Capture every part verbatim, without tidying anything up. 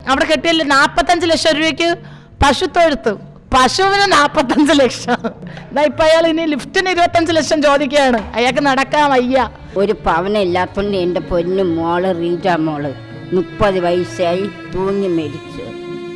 അവിടെ കെട്ടിയല്ലേ നാൽപ്പത്തഞ്ച് ലക്ഷം രൂപയ്ക്ക് പശുത്തൊഴുത്ത്, പശുവിന് നാൽപ്പത്തഞ്ച് ലക്ഷം. ഇതാ ഇപ്പം അയാൾ ഇനി ലിഫ്റ്റിന് ഇരുപത്തഞ്ച് ലക്ഷം ചോദിക്കുകയാണ്. അയാൾക്ക് നടക്കാൻ വയ്യ. ഒരു പവനില്ലാത്തോണ്ട് എൻ്റെ പൊന്നു മോള് റീജ മോള് മുപ്പത് വയസ്സായി തൂങ്ങി മരിച്ചു.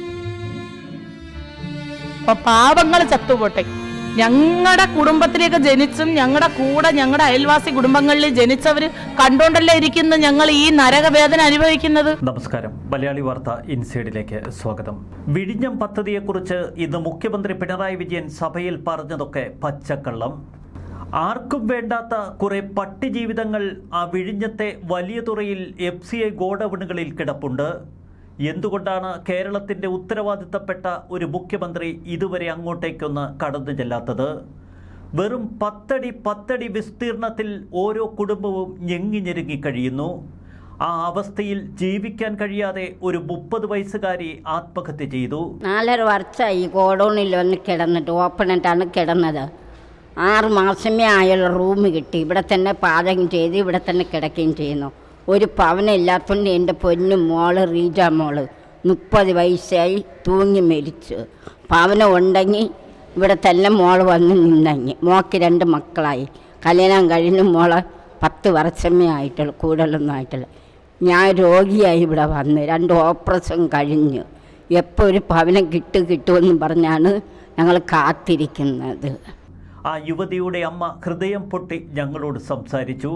അപ്പൊ പാവങ്ങൾ ചത്തുപോട്ടെ. ഞങ്ങളുടെ കുടുംബത്തിലേക്ക് ജനിച്ചും ഞങ്ങളുടെ കൂടെ ഞങ്ങളുടെ അയൽവാസി കുടുംബങ്ങളിൽ ജനിച്ചവര് കണ്ടോണ്ടല്ലേ ഇരിക്കുന്നു ഞങ്ങൾ ഈ നരകവേദന അനുഭവിക്കുന്നത്. നമസ്കാരം, മലയാളി വാർത്ത ഇൻസൈഡിലേക്ക് സ്വാഗതം. വിഴിഞ്ഞം പദ്ധതിയെക്കുറിച്ച് ഇന്ന് മുഖ്യമന്ത്രി പിണറായി വിജയൻ സഭയിൽ പറഞ്ഞതൊക്കെ പച്ചക്കള്ളം. ആർക്കും വേണ്ടാത്ത കുറെ പട്ടി ജീവിതങ്ങൾ ആ വിഴിഞ്ഞത്തെ വലിയ തുറയിൽ എഫ് സി ഐ ഗോഡൌണുകളിൽ കിടപ്പുണ്ട്. എന്തുകൊണ്ടാണ് കേരളത്തിൻ്റെ ഉത്തരവാദിത്തപ്പെട്ട ഒരു മുഖ്യമന്ത്രി ഇതുവരെ അങ്ങോട്ടേക്കൊന്ന് കടന്നു ചെല്ലാത്തത്? വെറും പത്തടി പത്തടി വിസ്തീർണത്തിൽ ഓരോ കുടുംബവും ഞെങ്ങി ഞെരുങ്ങി കഴിയുന്നു. ആ അവസ്ഥയിൽ ജീവിക്കാൻ കഴിയാതെ ഒരു മുപ്പത് വയസ്സുകാരി ആത്മഹത്യ ചെയ്തു. നാലര വർഷമായി ഗോഡൌണിൽ വന്ന് കിടന്നിട്ട്, ഓപ്പണായിട്ടാണ് കിടന്നത്. ആറ് മാസമേ ആയുള്ള റൂം കിട്ടി. ഇവിടെ തന്നെ പാചകം ചെയ്ത് ഇവിടെ തന്നെ കിടക്കുകയും ചെയ്യുന്നു. ഒരു പവനില്ലാത്തോണ്ട് എൻ്റെ പൊന്നു മോള് റീജ മോള് മുപ്പത് വയസ്സായി തൂങ്ങി മരിച്ചു. പവനം ഉണ്ടെങ്കിൽ ഇവിടെ തന്നെ മോള് വന്ന് നിന്നെങ്കിൽ. മോക്ക് രണ്ട് മക്കളായി, കല്യാണം കഴിഞ്ഞ് മോളെ പത്ത് വർഷമേ ആയിട്ടുള്ളൂ, കൂടുതലൊന്നും ആയിട്ടില്ല. ഞാൻ രോഗിയായി ഇവിടെ വന്ന് രണ്ട് ഓപ്പറേഷൻ കഴിഞ്ഞു. എപ്പോൾ ഒരു ഭവനം കിട്ടു കിട്ടുമെന്ന് പറഞ്ഞാണ് ഞങ്ങൾ കാത്തിരിക്കുന്നത്. ആ യുവതിയുടെ അമ്മ ഹൃദയം പൊട്ടി ഞങ്ങളോട് സംസാരിച്ചു.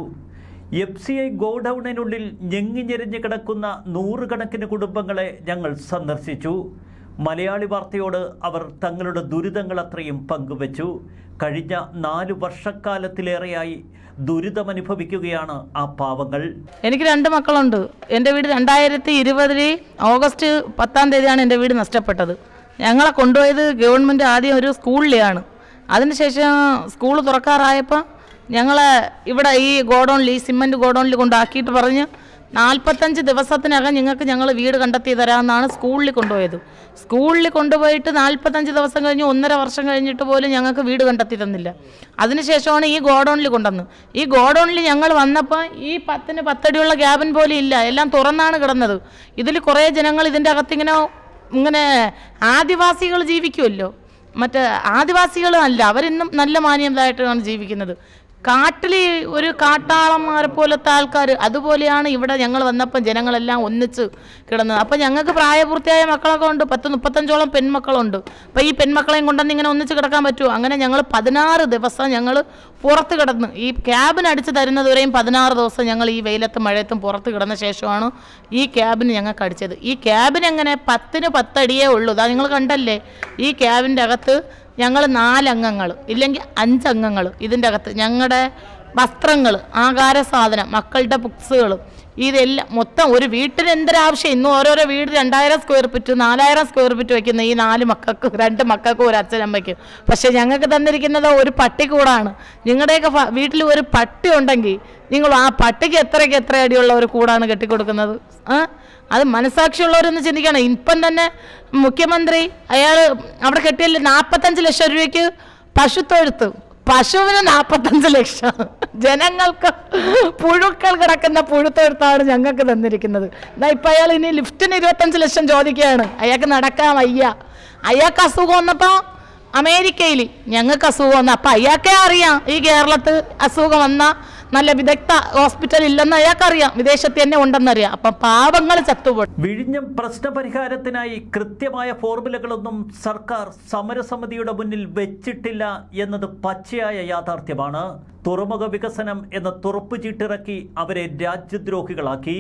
എഫ് സി ഐ ഗോഡൌണിനുള്ളിൽ ഞെങ്ങിഞ്ഞെരിഞ്ഞ് കിടക്കുന്ന നൂറുകണക്കിന് കുടുംബങ്ങളെ ഞങ്ങൾ സന്ദർശിച്ചു. മലയാളി വാർത്തയോട് അവർ തങ്ങളുടെ ദുരിതങ്ങൾ അത്രയും പങ്കുവച്ചു. കഴിഞ്ഞ നാലു വർഷക്കാലത്തിലേറെയായി ദുരിതമനുഭവിക്കുകയാണ് ആ പാവങ്ങൾ. എനിക്ക് രണ്ട് മക്കളുണ്ട്. എൻ്റെ വീട് രണ്ടായിരത്തി ഇരുപതിൽ ഓഗസ്റ്റ് പത്താം തീയതിയാണ് എൻ്റെ വീട് നഷ്ടപ്പെട്ടത്. ഞങ്ങളെ കൊണ്ടുപോയത് ഗവൺമെൻറ് ആദ്യം ഒരു സ്കൂളിലെയാണ്. അതിനുശേഷം സ്കൂൾ തുറക്കാറായപ്പോൾ ഞങ്ങളെ ഇവിടെ ഈ ഗോഡൗണിൽ, ഈ സിമൻറ്റ് ഗോഡൗണിൽ കൊണ്ടാക്കിയിട്ട് പറഞ്ഞ് നാൽപ്പത്തഞ്ച് ദിവസത്തിനകം നിങ്ങൾക്ക് ഞങ്ങൾ വീട് കണ്ടെത്തി തരാമെന്നാണ് സ്കൂളിൽ കൊണ്ടുപോയത്. സ്കൂളിൽ കൊണ്ടുപോയിട്ട് നാൽപ്പത്തഞ്ച് ദിവസം കഴിഞ്ഞ് ഒന്നര വർഷം കഴിഞ്ഞിട്ട് പോലും ഞങ്ങൾക്ക് വീട് കണ്ടെത്തി തന്നില്ല. അതിനുശേഷമാണ് ഈ ഗോഡൗണിൽ കൊണ്ടുവന്ന്. ഈ ഗോഡൗണിൽ ഞങ്ങൾ വന്നപ്പോൾ ഈ പത്തിന് പത്തടിയുള്ള ക്യാബിൻ പോലും ഇല്ല, എല്ലാം തുറന്നാണ് കിടന്നത്. ഇതിൽ കുറേ ജനങ്ങൾ ഇതിൻ്റെ അകത്തിങ്ങനെ ഇങ്ങനെ ആദിവാസികൾ ജീവിക്കുമല്ലോ, മറ്റേ ആദിവാസികളല്ല, അവരിന്നും നല്ല മാന്യതായിട്ടാണ് ജീവിക്കുന്നത്. കാട്ടിൽ ഒരു കാട്ടാളന്മാരെ പോലത്തെ ആൾക്കാർ, അതുപോലെയാണ് ഇവിടെ ഞങ്ങൾ വന്നപ്പം ജനങ്ങളെല്ലാം ഒന്നിച്ച് കിടന്നത്. അപ്പം ഞങ്ങൾക്ക് പ്രായപൂർത്തിയായ മക്കളൊക്കെ ഉണ്ട്, പത്ത് മുപ്പത്തഞ്ചോളം പെൺമക്കളുണ്ട്. അപ്പം ഈ പെൺമക്കളെയും കൊണ്ടുവന്ന് ഇങ്ങനെ ഒന്നിച്ച് കിടക്കാൻ പറ്റുമോ? അങ്ങനെ ഞങ്ങൾ പതിനാറ് ദിവസം ഞങ്ങൾ പുറത്ത് കിടന്ന്, ഈ ക്യാബിന് അടിച്ച് തരുന്നതുവരെയും പതിനാറ് ദിവസം ഞങ്ങൾ ഈ വെയിലത്തും മഴയത്തും പുറത്ത് കിടന്ന ശേഷമാണ് ഈ ക്യാബിന് ഞങ്ങൾക്ക് അടിച്ചത്. ഈ ക്യാബിന് എങ്ങനെ പത്തിന് പത്തടിയേ ഉള്ളൂ. അതാ നിങ്ങൾ കണ്ടല്ലേ, ഈ ക്യാബിൻ്റെ അകത്ത് ഞങ്ങൾ നാലംഗങ്ങൾ ഇല്ലെങ്കിൽ അഞ്ചംഗങ്ങൾ. ഇതിൻ്റെ അകത്ത് ഞങ്ങളുടെ വസ്ത്രങ്ങൾ, ആഹാര സാധനം, മക്കളുടെ ബുക്സുകൾ, ഇതെല്ലാം മൊത്തം ഒരു വീട്ടിന് എന്തൊരാവശ്യം. ഇന്നും ഓരോരോ വീട് രണ്ടായിരം സ്ക്വയർ ഫീറ്റ് നാലായിരം സ്ക്വയർ ഫീറ്റ് വയ്ക്കുന്ന ഈ നാല് മക്കൾക്ക്, രണ്ട് മക്കൾക്കും ഒരു അച്ഛനമ്മയ്ക്കും. പക്ഷേ ഞങ്ങൾക്ക് തന്നിരിക്കുന്നത് ഒരു പട്ടിക്കൂടാണ്. നിങ്ങളുടെയൊക്കെ വീട്ടിൽ ഒരു പട്ടി ഉണ്ടെങ്കിൽ നിങ്ങൾ ആ പട്ടിക്ക് എത്രയ്ക്ക് എത്ര അടിയുള്ള ഒരു കൂടാണ് കെട്ടിക്കൊടുക്കുന്നത്? ആ അത് മനസാക്ഷിയുള്ളവരൊന്ന് ചിന്തിക്കണം. ഇപ്പം തന്നെ മുഖ്യമന്ത്രി അയാൾ അവിടെ കെട്ടിയല്ലേ നാൽപ്പത്തഞ്ച് ലക്ഷം രൂപയ്ക്ക് പശുത്തൊഴുത്ത്, പശുവിന് നാൽപ്പത്തഞ്ച് ലക്ഷം. ജനങ്ങൾക്ക് പുഴുക്കൾ കിടക്കുന്ന പുഴുത്തൊഴുത്താണ് ഞങ്ങൾക്ക് തന്നിരിക്കുന്നത്. ഇതാ ഇപ്പം അയാൾ ഇനി ലിഫ്റ്റിന് ഇരുപത്തഞ്ച് ലക്ഷം ചോദിക്കുകയാണ്. അയാൾക്ക് നടക്കാൻ വയ്യ. അയാൾക്ക് അസുഖം വന്നപ്പോൾ അമേരിക്കയിൽ, ഞങ്ങൾക്ക് അസുഖം വന്ന അപ്പം അയാൾക്കേ അറിയാം ഈ കേരളത്ത് അസുഖം വന്ന നല്ല വിദഗ്ധ ഹോസ്പിറ്റൽ ഇല്ലെന്ന് അയാൾക്കറിയാം, വിദേശത്ത് തന്നെ ഉണ്ടെന്നറിയാം. അപ്പം പാവങ്ങൾ ചത്തുപോയി. വിഴിഞ്ഞം പ്രശ്നപരിഹാരത്തിനായി കൃത്യമായ ഫോർമുലകളൊന്നും സർക്കാർ സമരസമിതിയുടെ മുന്നിൽ വെച്ചിട്ടില്ല എന്നത് പച്ചയായ യാഥാർത്ഥ്യമാണ്. തുറമുഖ വികസനം എന്ന തുറപ്പ് ചീട്ടിറക്കി അവരെ രാജ്യദ്രോഹികളാക്കി.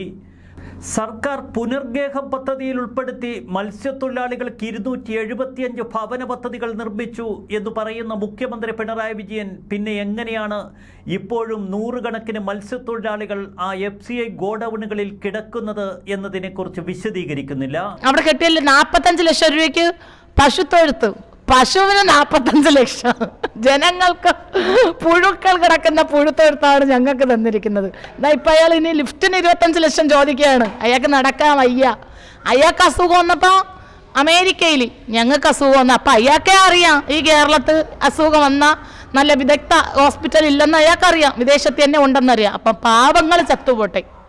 സർക്കാർ പുനർഗേഹം പദ്ധതിയിൽ ഉൾപ്പെടുത്തി മത്സ്യത്തൊഴിലാളികൾക്ക് ഇരുന്നൂറ്റി എഴുപത്തിയഞ്ച് ഭവന പദ്ധതികൾ നിർമ്മിച്ചു എന്ന് പറയുന്ന മുഖ്യമന്ത്രി പിണറായി വിജയൻ പിന്നെ എങ്ങനെയാണ് ഇപ്പോഴും നൂറുകണക്കിന് മത്സ്യത്തൊഴിലാളികൾ ആ എഫ് സി ഐ ഗോഡൌണുകളിൽ കിടക്കുന്നത് എന്നതിനെക്കുറിച്ച് വിശദീകരിക്കുന്നില്ല? അവിടെ കെട്ടിയല്ലേ നാൽപ്പത്തഞ്ച് ലക്ഷം രൂപയ്ക്ക് പശുത്തൊഴുത്ത്, പശുവിന് നാൽപ്പത്തഞ്ച് ലക്ഷം. ജനങ്ങൾക്ക് പുഴുക്കൾ കിടക്കുന്ന പുഴുത്തൊഴുത്താണ് ഞങ്ങൾക്ക് തന്നിരിക്കുന്നത്. ഇതാ ഇപ്പം അയാൾ ഇനി ലിഫ്റ്റിന് ഇരുപത്തഞ്ച് ലക്ഷം ചോദിക്കുകയാണ്. അയാൾക്ക് നടക്കാൻ വയ്യ. അയാൾക്ക് അസുഖം വന്നപ്പോൾ അമേരിക്കയിൽ, ഞങ്ങൾക്ക് അസുഖം വന്ന അപ്പം അയാൾക്കേ അറിയാം ഈ കേരളത്ത് അസുഖം വന്ന നല്ല വിദഗ്ധ ഹോസ്പിറ്റൽ ഇല്ലെന്ന് അയാൾക്കറിയാം, വിദേശത്ത് തന്നെ ഉണ്ടെന്നറിയാം. അപ്പം പാവങ്ങൾ ചത്തുപോട്ടെ.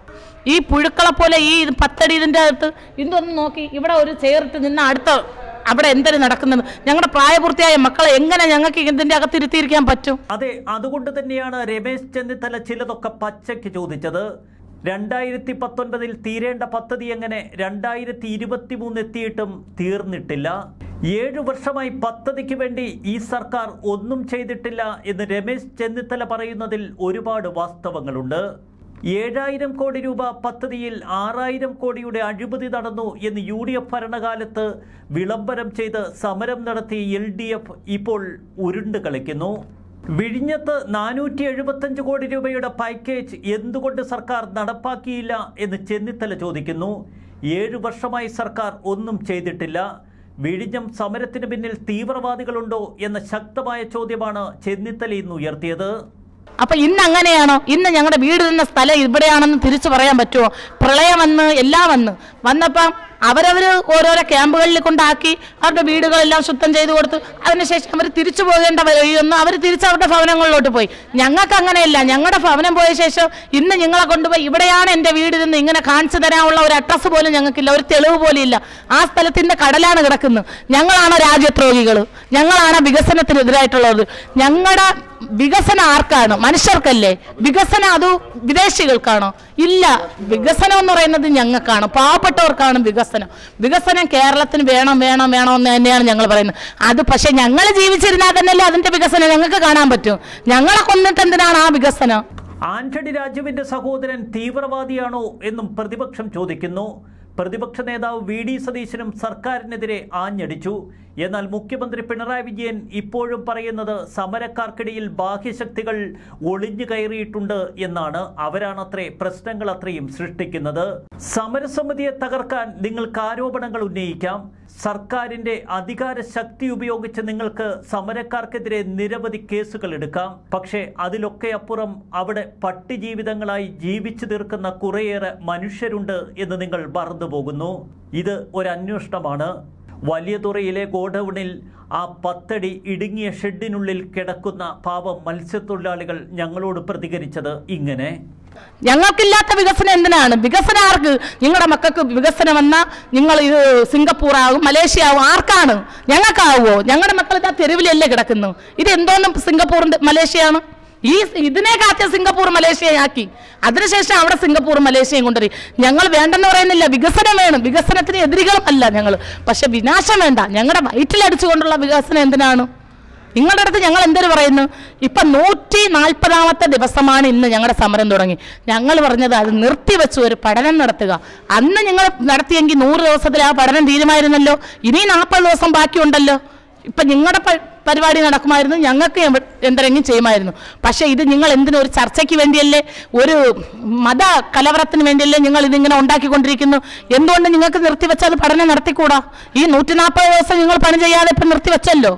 ഈ പുഴുക്കളെ പോലെ ഈ പത്തടി ഇതിൻ്റെ അകത്ത് ഇതൊന്നും നോക്കി ഇവിടെ ഒരു ചേർത്ത് നിന്ന് അടുത്ത അവിടെ എന്തൊരു നടക്കുന്നത്? ഞങ്ങളുടെ പ്രായപൂർത്തിയായ മക്കളെ എങ്ങനെ ഞങ്ങൾക്ക് ഇതിന്റെ അകത്തിരുത്തിയിരിക്കാൻ പറ്റും? അതെ, അതുകൊണ്ട് തന്നെയാണ് രമേശ് ചെന്നിത്തല ചിലതൊക്കെ പച്ചയ്ക്ക് ചോദിച്ചത്. രണ്ടായിരത്തി പത്തൊൻപതിൽ തീരേണ്ട പദ്ധതി എങ്ങനെ രണ്ടായിരത്തി ഇരുപത്തി മൂന്ന് എത്തിയിട്ടും തീർന്നിട്ടില്ല? ഏഴു വർഷമായി പദ്ധതിക്ക് വേണ്ടി ഈ സർക്കാർ ഒന്നും ചെയ്തിട്ടില്ല എന്ന് രമേശ് ചെന്നിത്തല പറയുന്നതിൽ ഒരുപാട് വാസ്തവങ്ങളുണ്ട്. ഏഴായിരം കോടി രൂപ പദ്ധതിയിൽ ആറായിരം കോടിയുടെ അഴിമതി നടന്നു എന്ന് യു ഡി എഫ് ഭരണകാലത്ത് വിളംബരം ചെയ്ത് സമരം നടത്തിയ എൽ ഡി എഫ് ഇപ്പോൾ ഉരുണ്ട് കളിക്കുന്നു. വിഴിഞ്ഞത്ത് നാനൂറ്റി എഴുപത്തഞ്ച് കോടി രൂപയുടെ പാക്കേജ് എന്തുകൊണ്ട് സർക്കാർ നടപ്പാക്കിയില്ല എന്ന് ചെന്നിത്തല ചോദിക്കുന്നു. ഏഴു വർഷമായി സർക്കാർ ഒന്നും ചെയ്തിട്ടില്ല. വിഴിഞ്ഞം സമരത്തിന് പിന്നിൽ തീവ്രവാദികളുണ്ടോ എന്ന ശക്തമായ ചോദ്യമാണ് ചെന്നിത്തല ഇന്ന് ഉയർത്തിയത്. അപ്പൊ ഇന്ന് അങ്ങനെയാണോ? ഇന്ന് ഞങ്ങളുടെ വീട് നിന്ന സ്ഥലം ഇവിടെയാണെന്ന് തിരിച്ചു പറയാൻ പറ്റുമോ? പ്രളയം വന്ന് എല്ലാം വന്ന് വന്നപ്പം അവരവർ ഓരോരോ ക്യാമ്പുകളിൽ കൊണ്ടാക്കി അവരുടെ വീടുകളെല്ലാം ശുദ്ധം ചെയ്ത് കൊടുത്തു. അതിനുശേഷം അവർ തിരിച്ചു പോകേണ്ട വഴിയൊന്നും അവർ തിരിച്ച് അവരുടെ ഭവനങ്ങളിലോട്ട് പോയി. ഞങ്ങൾക്ക് അങ്ങനെയല്ല. ഞങ്ങളുടെ ഭവനം പോയ ശേഷം ഇന്ന് ഞങ്ങളെ കൊണ്ടുപോയി ഇവിടെയാണ് എൻ്റെ വീട് നിന്ന് ഇങ്ങനെ കാണിച്ചു തരാനുള്ള ഒരു അഡ്രസ്സ് പോലും ഞങ്ങൾക്കില്ല, ഒരു തെളിവ് പോലും ഇല്ല. ആ സ്ഥലത്തിൻ്റെ കടലാണ് കിടക്കുന്നത്. ഞങ്ങളാണ് രാജ്യദ്രോഹികൾ, ഞങ്ങളാണ് വികസനത്തിനെതിരായിട്ടുള്ളത്. ഞങ്ങളുടെ വികസനം ആർക്കാണ്? മനുഷ്യർക്കല്ലേ വികസനം? അത് വിദേശികൾക്കാണോ? ഇല്ല. വികസനം എന്ന് പറയുന്നത് ഞങ്ങൾക്കാണ്, പാവപ്പെട്ടവർക്കാണ് വികസനം. വികസനം കേരളത്തിന് വേണം വേണം വേണം എന്ന് തന്നെയാണ് ഞങ്ങൾ പറയുന്നത്. അത് പക്ഷെ ഞങ്ങൾ ജീവിച്ചിരുന്നാൽ തന്നെയല്ലേ അതിന്റെ വികസനം ഞങ്ങൾക്ക് കാണാൻ പറ്റും. ഞങ്ങളെ കൊന്നിട്ട് എന്തിനാണ് ആ വികസനം? ആന്റണി രാജുവിന്റെ സഹോദരൻ തീവ്രവാദിയാണോ എന്നും പ്രതിപക്ഷം ചോദിക്കുന്നു. പ്രതിപക്ഷ നേതാവ് വി ഡി സതീശനും സർക്കാരിനെതിരെ ആഞ്ഞടിച്ചു. എന്നാൽ മുഖ്യമന്ത്രി പിണറായി വിജയൻ ഇപ്പോഴും പറയുന്നത് സമരക്കാർക്കിടയിൽ ബാഹ്യശക്തികൾ ഒളിഞ്ഞു കയറിയിട്ടുണ്ട് എന്നാണ്. അവരാണത്രേ പ്രശ്നങ്ങൾ അത്രയും സൃഷ്ടിക്കുന്നത്. സമരസമിതിയെ തകർക്കാൻ നിങ്ങൾക്ക് ആരോപണങ്ങൾ ഉന്നയിക്കാം. സർക്കാരിന്റെ അധികാര ശക്തി ഉപയോഗിച്ച് നിങ്ങൾക്ക് സമരക്കാർക്കെതിരെ നിരവധി കേസുകൾ എടുക്കാം. പക്ഷേ അതിലൊക്കെ അപ്പുറം അവിടെ പട്ടിജീവിതങ്ങളായി ജീവിച്ചു തീർക്കുന്ന കുറേയേറെ മനുഷ്യരുണ്ട് എന്ന് നിങ്ങൾ മറന്നുപോകുന്നു. ഇത് ഒരു അന്വേഷണമാണ്. വലിയതുറയിലെ ഗോഡൌണിൽ ആ പത്തടി ഇടുങ്ങിയ ഷെഡിനുള്ളിൽ കിടക്കുന്ന പാവം മത്സ്യത്തൊഴിലാളികൾ ഞങ്ങളോട് പ്രതികരിച്ചത് ഇങ്ങനെ. ഞങ്ങൾക്കില്ലാത്ത വികസനം എന്തിനാണ്? വികസനം ആർക്ക്? നിങ്ങളുടെ മക്കൾക്ക് വികസനം വന്നാൽ നിങ്ങൾ ഇത് സിംഗപ്പൂർ ആകും, മലേഷ്യ ആകും. ആർക്കാണ്? ഞങ്ങൾക്കാവുമോ? ഞങ്ങളുടെ മക്കൾ ഇതാ തെരുവിലല്ലേ കിടക്കുന്നു. ഇത് എന്തോന്നും സിംഗപ്പൂറിന്റെ മലേഷ്യയാണ്? ഈ ഇതിനെ കാച്ച സിംഗപ്പൂർ മലേഷ്യയാക്കി. അതിനുശേഷം അവിടെ സിംഗപ്പൂർ മലേഷ്യയും കൊണ്ടുവരും. ഞങ്ങൾ വേണ്ടെന്ന് പറയുന്നില്ല, വികസനം വേണം. വികസനത്തിന് എതിരികളും അല്ല ഞങ്ങൾ. പക്ഷെ വിനാശം വേണ്ട. ഞങ്ങളുടെ വയറ്റിലടിച്ചുകൊണ്ടുള്ള വികസനം എന്തിനാണ്? നിങ്ങളുടെ അടുത്ത് ഞങ്ങൾ എന്തൊരു പറയുന്നു? ഇപ്പം നൂറ്റി നാൽപ്പതാമത്തെ ദിവസമാണ് ഇന്ന് ഞങ്ങളുടെ സമരം തുടങ്ങി. ഞങ്ങൾ പറഞ്ഞത് അത് നിർത്തിവെച്ച് ഒരു പഠനം നടത്തുക. അന്ന് നിങ്ങൾ നടത്തിയെങ്കിൽ നൂറ് ദിവസത്തിൽ ആ പഠനം തീരുമായിരുന്നല്ലോ. ഇനി നാൽപ്പത് ദിവസം ബാക്കിയുണ്ടല്ലോ. ഇപ്പം നിങ്ങളുടെ പരിപാടി നടക്കുമായിരുന്നു, ഞങ്ങൾക്ക് എന്തെങ്കിലും ചെയ്യുമായിരുന്നു. പക്ഷേ ഇത് നിങ്ങൾ എന്തിനും ഒരു ചർച്ചയ്ക്ക് വേണ്ടിയല്ലേ, ഒരു മത കലവറത്തിന് വേണ്ടിയല്ലേ നിങ്ങൾ ഇതിങ്ങനെ ഉണ്ടാക്കിക്കൊണ്ടിരിക്കുന്നു? എന്തുകൊണ്ട് നിങ്ങൾക്ക് നിർത്തിവെച്ചാൽ പഠനം നടത്തിക്കൂടാ? ഈ നൂറ്റി നാൽപ്പത് ദിവസം നിങ്ങൾ പണി ചെയ്യാതെ ഇപ്പം നിർത്തിവെച്ചല്ലോ.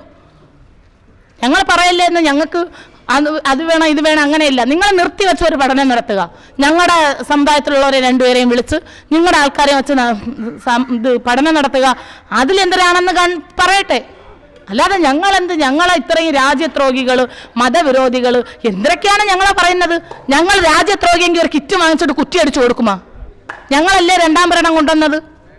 ഞങ്ങൾ പറയല്ലേ എന്ന് ഞങ്ങൾക്ക് അത് അത് വേണം ഇത് വേണം അങ്ങനെയില്ല. നിങ്ങൾ നിർത്തിവെച്ച ഒരു പഠനം നടത്തുക. ഞങ്ങളുടെ സമുദായത്തിലുള്ളവരെ രണ്ടുപേരെയും വിളിച്ച് നിങ്ങളുടെ ആൾക്കാരെ വെച്ച് ഇത് പഠനം നടത്തുക. അതിലെന്തരാണെന്ന് കൺ പറയട്ടെ. അല്ലാതെ ഞങ്ങളെന്ത് ഞങ്ങളെ ഇത്രയും രാജ്യദ്രോഹികൾ, മതവിരോധികൾ എന്തൊക്കെയാണ് ഞങ്ങളെ പറയുന്നത്? ഞങ്ങൾ രാജ്യദ്രോഹിയെങ്കിൽ ഒരു കിറ്റ് വാങ്ങിച്ചിട്ട് കുറ്റി അടിച്ചു കൊടുക്കുമാ? ഞങ്ങളല്ലേ രണ്ടാം ഭരണം കൊണ്ടുവന്നത്?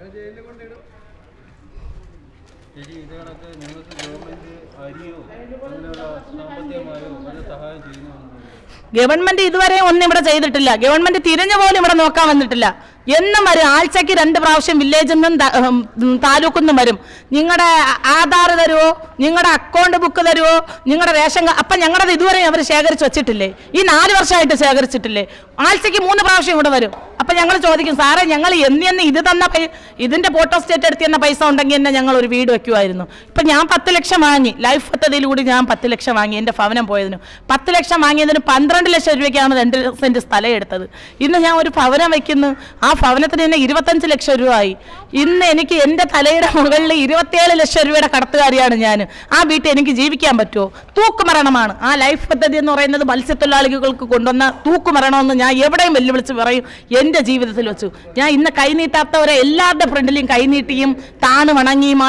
ഗവൺമെന്റ് ഇതുവരെ ഒന്നും ഇവിടെ ചെയ്തിട്ടില്ല. ഗവൺമെന്റ് തിരിഞ്ഞു പോലും ഇവിടെ നോക്കാൻ വന്നിട്ടില്ല. എന്നും വരും, ആഴ്ചയ്ക്ക് രണ്ട് പ്രാവശ്യം വില്ലേജിൽ നിന്നും താലൂക്കിൽ നിന്നും വരും. നിങ്ങളുടെ ആധാർ തരുമോ, നിങ്ങളുടെ അക്കൗണ്ട് ബുക്ക് തരുമോ, നിങ്ങളുടെ റേഷൻ കാർഡ്. അപ്പം ഞങ്ങളത് ഇതുവരെ അവർ ശേഖരിച്ച് വെച്ചിട്ടില്ലേ? ഈ നാല് വർഷമായിട്ട് ശേഖരിച്ചിട്ടില്ലേ? ആഴ്ചയ്ക്ക് മൂന്ന് പ്രാവശ്യം ഇവിടെ വരും. അപ്പം ഞങ്ങൾ ചോദിക്കും, സാറേ ഞങ്ങൾ എന്ന് ഇത് തന്ന പൈ ഇതിൻ്റെ ഫോട്ടോ സ്റ്റേറ്റ് എടുത്ത് തന്ന പൈസ ഉണ്ടെങ്കിൽ തന്നെ ഞങ്ങൾ ഒരു വീട് വയ്ക്കുമായിരുന്നു. ഇപ്പം ഞാൻ പത്ത് ലക്ഷം വാങ്ങി, ലൈഫ് പദ്ധതിയിലൂടെ ഞാൻ പത്ത് ലക്ഷം വാങ്ങി. എൻ്റെ ഭവനം പോയതിന് പത്ത് ലക്ഷം വാങ്ങിയതിന് പന്ത്രണ്ട് ലക്ഷം രൂപയ്ക്കാണ് രണ്ട് സെൻറ്റ് സ്ഥലം എടുത്തത്. ഇന്ന് ഞാൻ ഒരു ഭവനം വയ്ക്കുന്നു. ആ ഭവനത്തിന് തന്നെ ഇരുപത്തഞ്ച് ലക്ഷം രൂപ ആയി. ഇന്ന് എനിക്ക് എൻ്റെ തലയുടെ മുകളിൽ ഇരുപത്തിയേഴ് ലക്ഷം രൂപയുടെ കടത്തുകാരിയാണ് ഞാൻ. ആ വീട്ടിൽ എനിക്ക് ജീവിക്കാൻ പറ്റുമോ? തൂക്കുമരണമാണ് ആ ലൈഫ് പദ്ധതി എന്ന് പറയുന്നത്. മത്സ്യത്തൊഴിലാളികൾക്ക് കൊണ്ടുവന്ന തൂക്കുമരണമെന്ന് ഞാൻ എവിടെയും വെല്ലുവിളിച്ച് പറയും. എൻ്റെ ജീവിതത്തിൽ വെച്ചു ഞാൻ ഇന്ന് കൈനീട്ടാത്തവരെ എല്ലാവരുടെ ഫ്രണ്ടിലും കൈനീട്ടിയും താണു വണങ്ങിയുമാണ് അഞ്ചു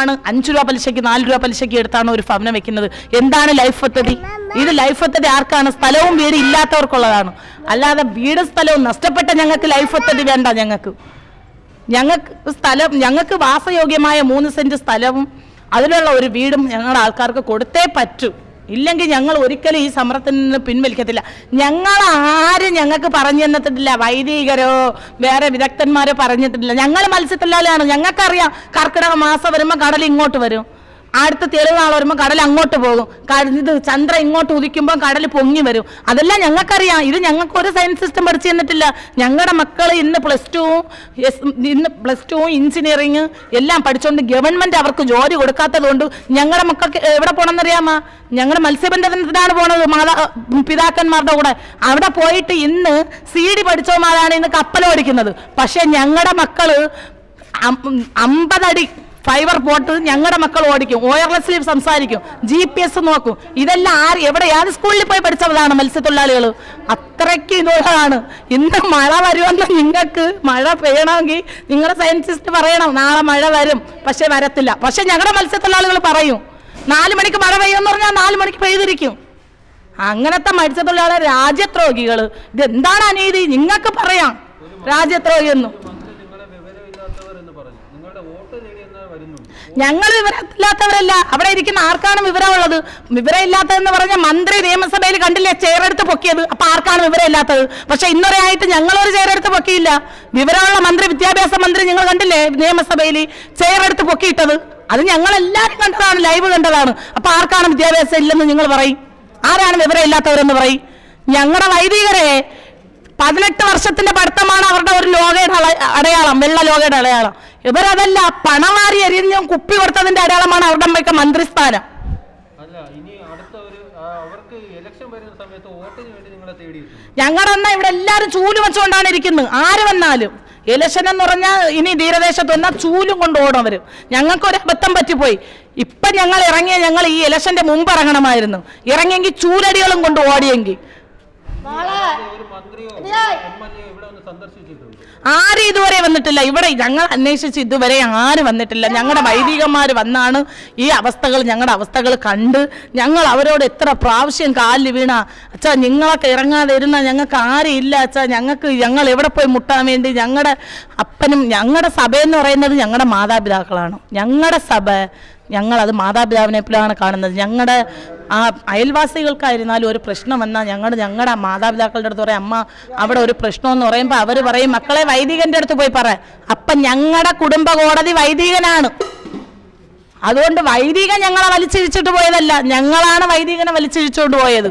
അഞ്ച് രൂപ പലിശയ്ക്ക് നാല് രൂപ പലിശയ്ക്ക് എടുത്താണ് ഒരു ഭവനം വെക്കുന്നത്. എന്താണ് ലൈഫ് പദ്ധതി? ഇത് ലൈഫ് പദ്ധതി ആർക്കാണ്? സ്ഥലവും വീട് ഇല്ലാത്തവർക്കുള്ളതാണ്. അല്ലാതെ വീട് സ്ഥലവും നഷ്ടപ്പെട്ട ഞങ്ങൾക്ക് ലൈഫ് പദ്ധതി വേണ്ട. ഞങ്ങൾക്ക് ഞങ്ങൾക്ക് സ്ഥലം ഞങ്ങൾക്ക് വാസയോഗ്യമായ മൂന്ന് സെന്റ് സ്ഥലവും അതിലുള്ള ഒരു വീടും ഞങ്ങളുടെ ആൾക്കാർക്ക് കൊടുത്തേ പറ്റൂ. ഇല്ലെങ്കിൽ ഞങ്ങൾ ഒരിക്കലും ഈ സമരത്തിൽ നിന്ന് പിൻവലിക്കത്തില്ല. ഞങ്ങൾ ആരും ഞങ്ങൾക്ക് പറഞ്ഞു തന്നിട്ടില്ല, വൈദികരോ വേറെ വിദഗ്ധന്മാരോ പറഞ്ഞിട്ടില്ല. ഞങ്ങൾ മത്സ്യത്തൊഴിലാളിയാണ്. ഞങ്ങൾക്കറിയാം കർക്കിടക മാസം വരുമ്പോൾ കടൽ ഇങ്ങോട്ട് വരും, അടുത്ത തെളിനാൾ വരുമ്പോൾ കടൽ അങ്ങോട്ട് പോകും, ഇത് ചന്ദ്രൻ ഇങ്ങോട്ട് ഉദിക്കുമ്പോൾ കടൽ പൊങ്ങി വരും. അതെല്ലാം ഞങ്ങൾക്കറിയാം. ഇത് ഞങ്ങൾക്ക് ഒരു സയൻസ് സിസ്റ്റം പഠിച്ചു തന്നിട്ടില്ല. ഞങ്ങളുടെ മക്കൾ ഇന്ന് പ്ലസ് ടുവും ഇന്ന് പ്ലസ് ടുവും എഞ്ചിനീയറിങ് എല്ലാം പഠിച്ചുകൊണ്ട് ഗവൺമെന്റ് അവർക്ക് ജോലി കൊടുക്കാത്തത് കൊണ്ട് ഞങ്ങളുടെ മക്കൾക്ക് എവിടെ പോകണമെന്നറിയാമോ? ഞങ്ങളുടെ മത്സ്യബന്ധനത്തിനാണ് പോണത് മാതാ പിതാക്കന്മാരുടെ കൂടെ. അവിടെ പോയിട്ട് ഇന്ന് സി ഡി പഠിച്ചവന്മാരാണ് ഇന്ന് കപ്പലോടിക്കുന്നത്. പക്ഷെ ഞങ്ങളുടെ മക്കള് അമ്പതടി ഫൈബർ പോട്ട് ഞങ്ങളുടെ മക്കൾ ഓടിക്കും, വയർലെസ്സിൽ സംസാരിക്കും, ജി പി എസ് നോക്കും. ഇതെല്ലാം ആര് എവിടെ ഏത് സ്കൂളിൽ പോയി പഠിച്ചതാണ് മത്സ്യത്തൊഴിലാളികൾ? അത്രയ്ക്ക് ഇതുള്ളതാണ്. ഇന്ന് മഴ വരുമെന്ന് നിങ്ങൾക്ക് മഴ പെയ്യണമെങ്കിൽ നിങ്ങളുടെ സയൻസിസ്റ്റ് പറയണം നാളെ മഴ വരും, പക്ഷെ വരത്തില്ല. പക്ഷെ ഞങ്ങളുടെ മത്സ്യത്തൊഴിലാളികൾ പറയും നാല് മണിക്ക് മഴ പെയ്യുമെന്ന് പറഞ്ഞാൽ നാല് മണിക്ക് പെയ്തിരിക്കും. അങ്ങനത്തെ മത്സ്യത്തൊഴിലാളികൾ രാജ്യദ്രോഹികൾ. ഇതെന്താണ് അനീതി? നിങ്ങൾക്ക് പറയാം രാജ്യദ്രോഹി എന്നും. ഞങ്ങൾ വിവരമില്ലാത്തവരല്ല. അവിടെ ഇരിക്കുന്ന ആർക്കാണ് വിവരമുള്ളത്? വിവരമില്ലാത്തതെന്ന് പറഞ്ഞ മന്ത്രി നിയമസഭയിൽ കണ്ടില്ലേ ചെയറെടുത്ത് പൊക്കിയത്? അപ്പൊ ആർക്കാണ് വിവരമില്ലാത്തത്? പക്ഷെ ഇന്നുവരെ ആയിട്ട് ഞങ്ങളൊരു ചെയറെടുത്ത് പൊക്കിയില്ല. വിവരമുള്ള മന്ത്രി, വിദ്യാഭ്യാസ മന്ത്രി നിങ്ങൾ കണ്ടില്ലേ നിയമസഭയിൽ ചെയറെടുത്ത് പൊക്കിയിട്ടത്? അത് ഞങ്ങളെല്ലാവരും കണ്ടതാണ്, ലൈവ് കണ്ടതാണ്. അപ്പൊ ആർക്കാണ് വിദ്യാഭ്യാസം ഇല്ലെന്ന് നിങ്ങൾ പറയും? ആരാണ് വിവരമില്ലാത്തവരെന്ന് പറയും? ഞങ്ങളുടെ വൈദികരെ പതിനെട്ട് വർഷത്തിന്റെ പഠിത്തമാണ് അവരുടെ ഒരു ലോകയുടെ അടയാളം, വെള്ള ലോകയുടെ അടയാളം. ഇവരതല്ല, പണമാരി എറിഞ്ഞും കുപ്പി കൊടുത്തതിന്റെ അടയാളമാണ് അവരുടെ അമ്മയ്ക്ക് മന്ത്രിസ്ഥാനം. ഞങ്ങളുടെ അന്ന ഇവിടെ എല്ലാവരും ചൂല് വെച്ചുകൊണ്ടാണ് ഇരിക്കുന്നത്. ആര് വന്നാലും ഇലക്ഷൻ എന്ന് പറഞ്ഞാൽ ഇനി തീരദേശത്ത് വന്നാൽ ചൂലും കൊണ്ട് ഓടും അവര്. ഞങ്ങൾക്കൊരു അബദ്ധം പറ്റിപ്പോയി. ഇപ്പൊ ഞങ്ങൾ ഇറങ്ങിയ ഞങ്ങൾ ഈ ഇലക്ഷന്റെ മുമ്പ് ഇറങ്ങണമായിരുന്നു. ഇറങ്ങിയെങ്കിൽ ചൂലടികളും കൊണ്ട് ഓടിയെങ്കിൽ. ആരും ഇതുവരെ വന്നിട്ടില്ല. ഇവിടെ ഞങ്ങൾ അന്വേഷിച്ച് ഇതുവരെ ആരും വന്നിട്ടില്ല. ഞങ്ങളുടെ വൈദികന്മാർ വന്നാണ് ഈ അവസ്ഥകൾ ഞങ്ങളുടെ അവസ്ഥകൾ കണ്ട് ഞങ്ങൾ അവരോട് എത്ര പ്രാവശ്യം കാലിൽ വീണ അച്ഛാ നിങ്ങളൊക്കെ ഇറങ്ങാതെ ഇരുന്ന ഞങ്ങൾക്ക് ആരും ഇല്ല അച്ഛാ, ഞങ്ങൾക്ക് ഞങ്ങൾ എവിടെ പോയി മുട്ടാൻ വേണ്ടി. ഞങ്ങളുടെ അപ്പനും ഞങ്ങളുടെ സഭയെന്ന് പറയുന്നത് ഞങ്ങളുടെ മാതാപിതാക്കളാണ്. ഞങ്ങളുടെ സഭ ഞങ്ങളത് മാതാപിതാവിനെ പോലെയാണ് കാണുന്നത്. ഞങ്ങളുടെ ആ അയൽവാസികൾക്കായിരുന്നാലും ഒരു പ്രശ്നം വന്നാൽ ഞങ്ങൾ ഞങ്ങളുടെ മാതാപിതാക്കളുടെ അടുത്ത് പറയും, അമ്മ അവിടെ ഒരു പ്രശ്നമെന്ന് പറയുമ്പോൾ അവർ പറയും മക്കളെ വൈദികൻ്റെ അടുത്ത് പോയി പറ. അപ്പം ഞങ്ങളുടെ കുടുംബ കോടതി വൈദികനാണ്. അതുകൊണ്ട് വൈദികൻ ഞങ്ങളെ വലിച്ചിഴിച്ചിട്ട് പോയതല്ല, ഞങ്ങളാണ് വൈദികനെ വലിച്ചിഴിച്ചുകൊണ്ട് പോയത്.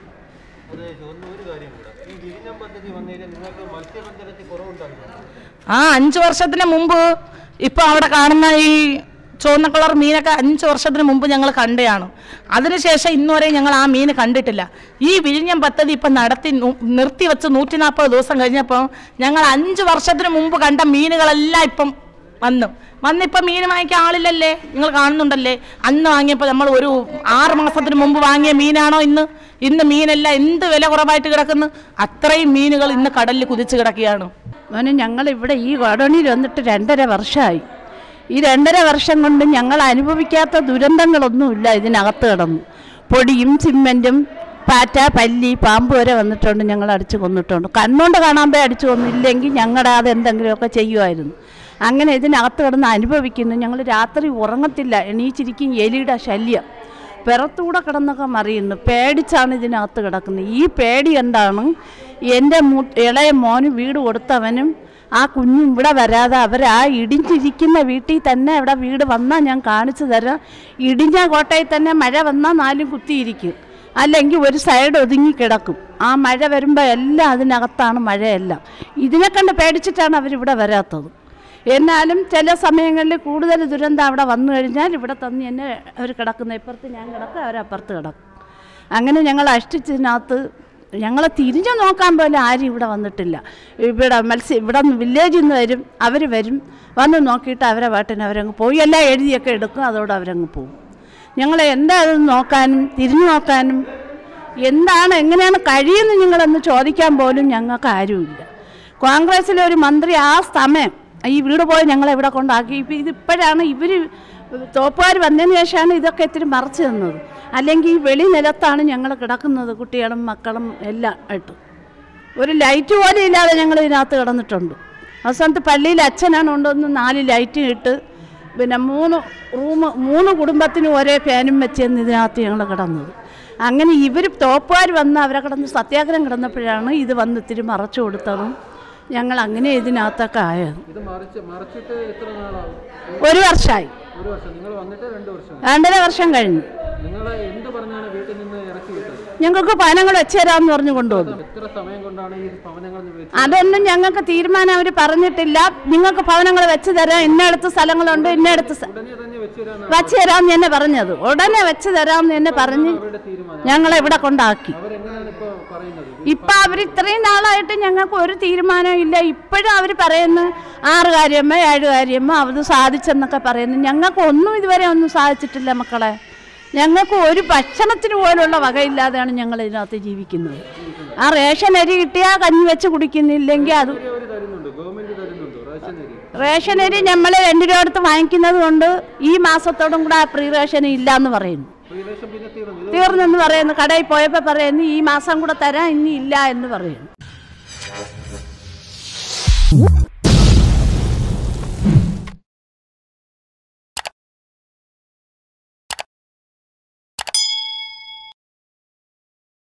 ആ അഞ്ചു വർഷത്തിന് മുമ്പ് ഇപ്പൊ അവിടെ കാണുന്ന ഈ ചുവന്ന കളർ മീനൊക്കെ അഞ്ച് വർഷത്തിന് മുമ്പ് ഞങ്ങൾ കണ്ടതാണ്. അതിനുശേഷം ഇന്നുവരെ ഞങ്ങൾ ആ മീൻ കണ്ടിട്ടില്ല. ഈ വിഴിഞ്ഞം പദ്ധതി ഇപ്പം നടത്തി നിർത്തിവെച്ച് നൂറ്റി നാൽപ്പത് ദിവസം കഴിഞ്ഞപ്പോൾ ഞങ്ങൾ അഞ്ച് വർഷത്തിന് മുമ്പ് കണ്ട മീനുകളെല്ലാം ഇപ്പം വന്നു വന്നിപ്പം മീൻ വാങ്ങിക്കാൻ ആളില്ലല്ലേ? നിങ്ങൾ കാണുന്നുണ്ടല്ലേ? അന്ന് വാങ്ങിയപ്പോൾ നമ്മൾ ഒരു ആറ് മാസത്തിന് മുമ്പ് വാങ്ങിയ മീനാണോ ഇന്ന്? ഇന്ന് മീനെല്ലാം എന്ത് വില കുറവായിട്ട് കിടക്കുന്നു. അത്രയും മീനുകൾ ഇന്ന് കടലിൽ കുതിച്ച് കിടക്കുകയാണ്. മോനെ ഞങ്ങൾ ഇവിടെ ഈ ഗോഡൌണിൽ വന്നിട്ട് രണ്ടര വർഷമായി. ഈ രണ്ടര വർഷം കൊണ്ട് ഞങ്ങൾ അനുഭവിക്കാത്ത ദുരന്തങ്ങളൊന്നുമില്ല. ഇതിനകത്ത് കിടന്നു പൊടിയും സിമെൻറ്റും പാറ്റ പല്ലി പാമ്പ് വരെ വന്നിട്ടുണ്ട്. ഞങ്ങൾ അടിച്ചു കൊന്നിട്ടുണ്ട്. കണ്ണുകൊണ്ട് കാണാൻ പോയി അടിച്ചു കൊന്നില്ലെങ്കിൽ ഞങ്ങളുടെ അത് എന്തെങ്കിലുമൊക്കെ ചെയ്യുമായിരുന്നു. അങ്ങനെ ഇതിനകത്ത് കിടന്ന് അനുഭവിക്കുന്നു. ഞങ്ങൾ രാത്രി ഉറങ്ങത്തില്ല, എണീച്ചിരിക്കും. എലിയുടെ ശല്യം പിറത്തൂടെ കിടന്നൊക്കെ മറിയുന്നു. പേടിച്ചാണ് ഇതിനകത്ത് കിടക്കുന്നത്. ഈ പേടി എന്താണ്? എൻ്റെ മൂ ഇളയ മോന് വീട് കൊടുത്തവനും ആ കുഞ്ഞും ഇവിടെ വരാതെ അവർ ആ ഇടിഞ്ഞിരിക്കുന്ന വീട്ടിൽ തന്നെ ഇവിടെ വീട് വന്നാൽ ഞാൻ കാണിച്ചു തരാം. ഇടിഞ്ഞ കോട്ടയിൽ തന്നെ മഴ വന്നാൽ നാലും കുത്തിയിരിക്കും, അല്ലെങ്കിൽ ഒരു സൈഡ് ഒതുങ്ങി കിടക്കും. ആ മഴ വരുമ്പോൾ എല്ലാം അതിനകത്താണ് മഴയെല്ലാം. ഇതിനെ കണ്ട് പേടിച്ചിട്ടാണ് അവരിവിടെ വരാത്തത്. എന്നാലും ചില സമയങ്ങളിൽ കൂടുതൽ ദുരന്തം അവിടെ വന്നു കഴിഞ്ഞാൽ ഇവിടെ തന്ന് തന്നെ അവർ കിടക്കുന്ന, ഇപ്പുറത്ത് ഞാൻ കിടക്കും, അവരപ്പുറത്ത് കിടക്കും. അങ്ങനെ ഞങ്ങൾ അഷ്ടിച്ചതിനകത്ത് ഞങ്ങളെ തിരിഞ്ഞു നോക്കാൻ പോലും ആരും ഇവിടെ വന്നിട്ടില്ല. ഇവിടെ മത്സ്യം ഇവിടെ നിന്ന് വില്ലേജിൽ നിന്ന് വരും, അവർ വരും, വന്ന് നോക്കിയിട്ട് അവരെ പാട്ടിന് അവരങ്ങ് പോയി എല്ലാം എഴുതിയൊക്കെ എടുക്കും. അതോടെ അവരങ്ങ് പോകും. ഞങ്ങളെ എന്താ അത് നോക്കാനും തിരിഞ്ഞു നോക്കാനും എന്താണ് എങ്ങനെയാണ് കഴിയുന്നത് നിങ്ങളെന്ന് ചോദിക്കാൻ പോലും ഞങ്ങൾക്ക് ആരുമില്ല. കോൺഗ്രസ്സിലെ ഒരു മന്ത്രി ആ സമയം ഈ വീട് പോയി ഞങ്ങളെ ഇവിടെ കൊണ്ടാക്കി. ഇപ്പം ഇതിപ്പോഴാണ് ഇവർ തോപ്പുകാർ വന്നതിന് ശേഷമാണ് ഇതൊക്കെ ഇത്തിരി മറച്ചു തന്നത്. അല്ലെങ്കിൽ ഈ വെളി നിലത്താണ് ഞങ്ങൾ കിടക്കുന്നത്, കുട്ടികളും മക്കളും എല്ലാം ആയിട്ട്. ഒരു ലൈറ്റ് പോലും ഇല്ലാതെ ഞങ്ങൾ ഇതിനകത്ത് കിടന്നിട്ടുണ്ട്. അവസാനത്ത് പള്ളിയിൽ അച്ഛനാണ് കൊണ്ടുവന്ന് നാല് ലൈറ്റ് ഇട്ട് പിന്നെ മൂന്ന് റൂം മൂന്ന് കുടുംബത്തിന് ഒരേ ഫാനും വെച്ചെന്ന് ഇതിനകത്ത് ഞങ്ങൾ കിടന്നത്. അങ്ങനെ ഇവർ തോപ്പുകാർ വന്ന് അവരെ കിടന്ന് സത്യാഗ്രഹം കിടന്നപ്പോഴാണ് ഇത് വന്ന് ഇത്തിരി മറച്ചു കൊടുത്തതും ഞങ്ങൾ അങ്ങനെ ഇതിനകത്തൊക്കെ ആയത്. ഒരു വർഷമായി, രണ്ടര വർഷം കഴിഞ്ഞു. ഞങ്ങൾക്ക് ഭവനങ്ങൾ വെച്ച് തരാമെന്ന് പറഞ്ഞു കൊണ്ടുവന്നു. അതൊന്നും ഞങ്ങൾക്ക് തീരുമാനം അവർ പറഞ്ഞിട്ടില്ല. നിങ്ങൾക്ക് ഭവനങ്ങൾ വെച്ച് തരാം, ഇന്നടുത്ത് സ്ഥലങ്ങളുണ്ട്, ഇന്നടുത്ത് വെച്ച് തരാമെന്ന് തന്നെ പറഞ്ഞത്. ഉടനെ വെച്ച് തരാമെന്ന് തന്നെ പറഞ്ഞ് ഞങ്ങളെ ഇവിടെ കൊണ്ടാക്കി. ഇപ്പം അവർ ഇത്രയും നാളായിട്ട് ഞങ്ങൾക്ക് ഒരു തീരുമാനം ഇല്ല. ഇപ്പോഴും അവർ പറയുന്നു ആറ് കാര്യമ്മ ഏഴ് കാര്യമ്മ അത് സാധിച്ചെന്നൊക്കെ പറയുന്നു. ഞങ്ങൾക്ക് ഒന്നും ഇതുവരെ ഒന്നും സാധിച്ചിട്ടില്ല മക്കളെ. ഞങ്ങൾക്ക് ഒരു ഭക്ഷണത്തിന് പോലുള്ള വകയില്ലാതെയാണ് ഞങ്ങൾ ഇതിനകത്ത് ജീവിക്കുന്നത്. ആ റേഷൻ അരി കിട്ടിയാൽ കഞ്ഞി വെച്ച് കുടിക്കുന്നില്ലെങ്കിൽ അത് റേഷൻ അരി നമ്മൾ രണ്ട് രൂപ അടുത്ത് വാങ്ങിക്കുന്നത് കൊണ്ട് ഈ മാസത്തോടും കൂടെ ആ പ്രീ റേഷൻ ഇല്ല എന്ന് പറയുന്നു. തീർന്നെന്ന് പറയുന്നു. കടയിൽ പോയപ്പോൾ പറയുന്നു ഈ മാസം കൂടെ തരാൻ ഇനി ഇല്ല എന്ന് പറയുന്നു.